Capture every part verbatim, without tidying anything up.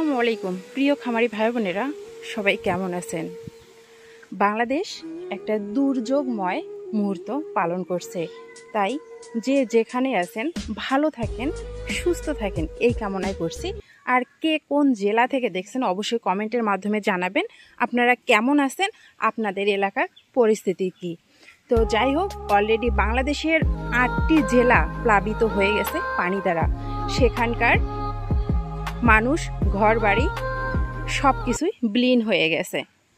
আসসালামু আলাইকুম প্রিয় খামারি ভাই বোনেরা, সবাই কেমন আছেন? বাংলাদেশ একটা দুর্যোগময় মুহূর্ত পালন করছে, তাই যে যেখানে আছেন ভালো থাকেন, সুস্থ থাকেন এই কামনাই করছি। আর কে কোন জেলা থেকে দেখছেন অবশ্যই কমেন্টের মাধ্যমে জানাবেন আপনারা কেমন আছেন, আপনাদের এলাকার পরিস্থিতি কি। তো যাই হোক, অলরেডি বাংলাদেশের আটটি জেলা প্লাবিত হয়ে গেছে পানি দ্বারা। সেখানকার মানুষ, ঘর বাড়ি সব কিছুই বিলীন হয়ে গেছে,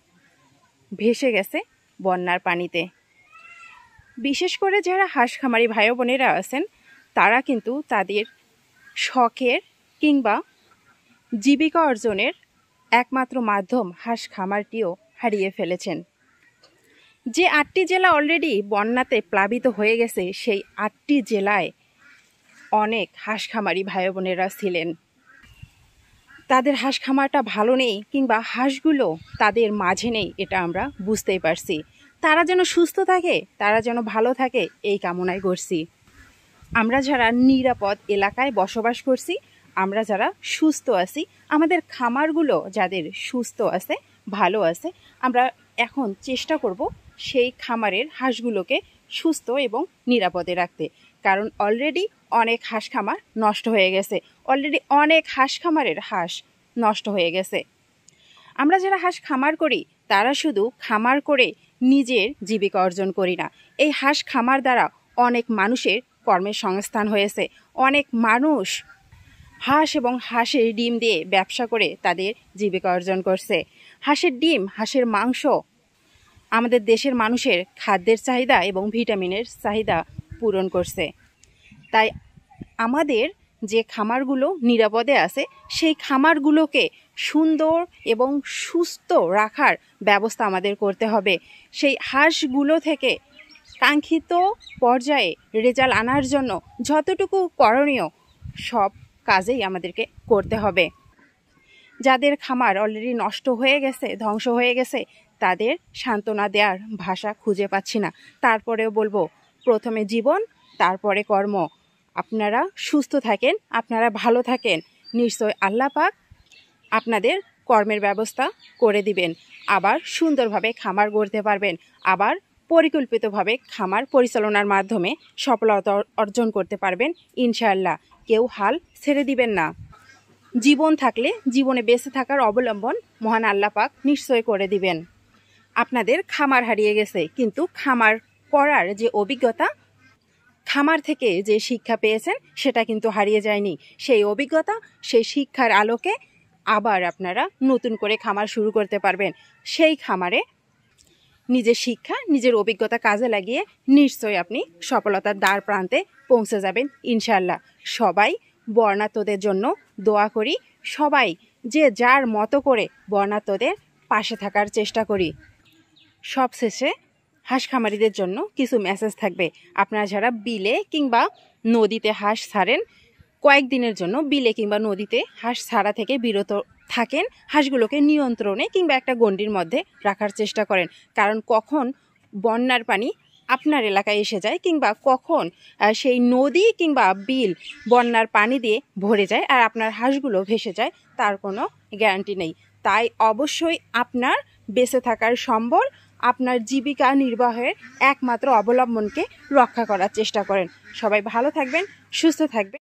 ভেসে গেছে বন্যার পানিতে। বিশেষ করে যারা হাঁস খামারি ভাই বোনেরা আছেন তারা কিন্তু তাদের শখের কিংবা জীবিকা অর্জনের একমাত্র মাধ্যম হাঁস খামারটিও হারিয়ে ফেলেছেন। যে আটটি জেলা অলরেডি বন্যাতে প্লাবিত হয়ে গেছে, সেই আটটি জেলায় অনেক হাঁস খামারি ভাই বোনেরা ছিলেন। তাদের হাঁস খামারটা ভালো নেই কিংবা হাঁসগুলো তাদের মাঝে নেই, এটা আমরা বুঝতেই পারছি। তারা যেন সুস্থ থাকে, তারা যেন ভালো থাকে এই কামনাই করছি। আমরা যারা নিরাপদ এলাকায় বসবাস করছি, আমরা যারা সুস্থ আছি, আমাদের খামারগুলো যাদের সুস্থ আছে, ভালো আছে, আমরা এখন চেষ্টা করব সেই খামারের হাঁসগুলোকে সুস্থ এবং নিরাপদে রাখতে। কারণ অলরেডি অনেক হাঁস খামার নষ্ট হয়ে গেছে, অলরেডি অনেক হাঁস খামারের হাঁস নষ্ট হয়ে গেছে। আমরা যারা হাঁস খামার করি তারা শুধু খামার করে নিজের জীবিকা অর্জন করি না, এই হাঁস খামার দ্বারা অনেক মানুষের কর্মের সংস্থান হয়েছে। অনেক মানুষ হাঁস এবং হাঁসের ডিম দিয়ে ব্যবসা করে তাদের জীবিকা অর্জন করছে। হাঁসের ডিম, হাঁসের মাংস আমাদের দেশের মানুষের খাদ্যের চাহিদা এবং ভিটামিনের চাহিদা পূরণ করছে। তাই আমাদের যে খামারগুলো নিরাপদে আছে সেই খামারগুলোকে সুন্দর এবং সুস্থ রাখার ব্যবস্থা আমাদের করতে হবে। সেই হাঁসগুলো থেকে কাঙ্ক্ষিত পর্যায়ে রেজাল্ট আনার জন্য যতটুকু করণীয় সব কাজেই আমাদেরকে করতে হবে। যাদের খামার অলরেডি নষ্ট হয়ে গেছে, ধ্বংস হয়ে গেছে, তাদের সান্ত্বনা দেওয়ার ভাষা খুঁজে পাচ্ছি না। তারপরেও বলবো, প্রথমে জীবন, তারপরে কর্ম। আপনারা সুস্থ থাকেন, আপনারা ভালো থাকেন, নিশ্চয় আল্লাহ পাক আপনাদের কর্মের ব্যবস্থা করে দিবেন। আবার সুন্দরভাবে খামার গড়তে পারবেন, আবার পরিকল্পিতভাবে খামার পরিচালনার মাধ্যমে সফলতা অর্জন করতে পারবেন ইনশাআল্লাহ। কেউ হাল ছেড়ে দিবেন না। জীবন থাকলে জীবনে বেঁচে থাকার অবলম্বন মহান আল্লাহ পাক নিশ্চয় করে দিবেন। আপনাদের খামার হারিয়ে গেছে, কিন্তু খামার করার যে অভিজ্ঞতা, খামার থেকে যে শিক্ষা পেয়েছেন সেটা কিন্তু হারিয়ে যায়নি। সেই অভিজ্ঞতা, সেই শিক্ষার আলোকে আবার আপনারা নতুন করে খামার শুরু করতে পারবেন। সেই খামারে নিজের শিক্ষা, নিজের অভিজ্ঞতা কাজে লাগিয়ে নিশ্চয়ই আপনি সফলতার দ্বার প্রান্তে পৌঁছে যাবেন ইনশাআল্লাহ। সবাই বর্ণাঢ্যদের জন্য দোয়া করি, সবাই যে যার মতো করে বর্ণাঢ্যদের পাশে থাকার চেষ্টা করি। সবশেষে হাঁস খামারিদের জন্য কিছু মেসেজ থাকবে। আপনারা যারা বিলে কিংবা নদীতে হাঁস ছাড়েন, কয়েকদিনের জন্য বিলে কিংবা নদীতে হাঁস ছাড়া থেকে বিরত থাকেন। হাঁসগুলোকে নিয়ন্ত্রণে কিংবা একটা গণ্ডির মধ্যে রাখার চেষ্টা করেন। কারণ কখন বন্যার পানি আপনার এলাকায় এসে যায় কিংবা কখন সেই নদী কিংবা বিল বন্যার পানি দিয়ে ভরে যায় আর আপনার হাঁসগুলো ভেসে যায়, তার কোনো গ্যারান্টি নেই। তাই অবশ্যই আপনার বেঁচে থাকার সম্বল, আপনার জীবিকা নির্বাহের একমাত্র অবলম্বনকে রক্ষা করার চেষ্টা করেন। সবাই ভালো থাকবেন, সুস্থ থাকবেন।